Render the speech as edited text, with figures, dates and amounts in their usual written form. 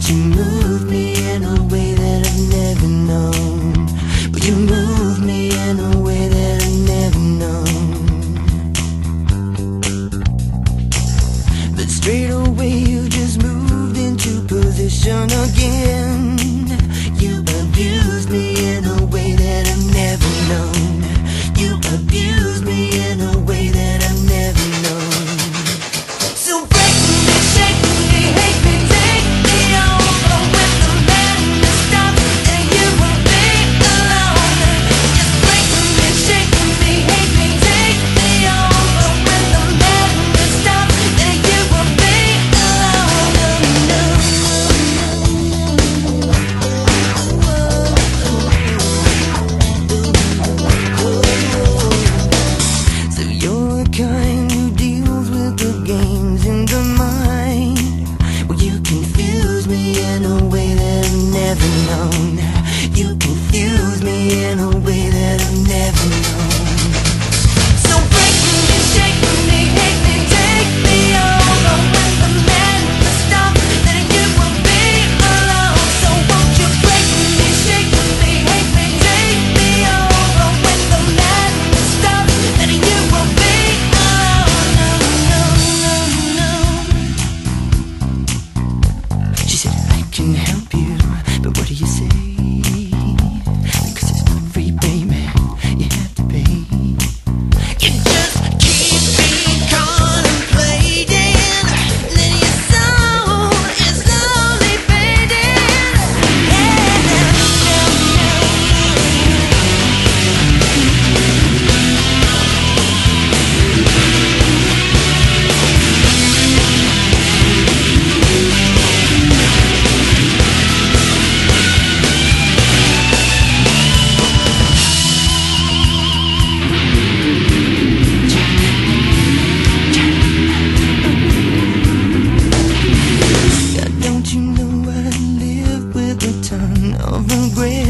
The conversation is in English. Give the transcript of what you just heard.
But you moved me in a way that I've never known. But you moved me in a way that I've never known. But straight away you just moved into position again. You abused me in a way that I've never known. You abused me in a way that I've never known. So break me, shake me, hate me, take me over. When the madness stops and you will be alone. Just break me, shake me, hate me, take me over. When the madness stops and you will be alone. So you're the kind who deals with the games in the mind. Well, you confuse me in a way that I've never known. You confuse me in a way that I've never known. So break me, shake me, hate me, take me over. When the madness stops, then you will be alone. So won't you break me, shake me, hate me, take me over. When the madness stops, then you will be alone. She said, I can help you, but what do you say? Because it's not free, baby, you have to pay. You just keep me contemplating, then your soul is slowly fading. Don't you know I live with a ton of regret?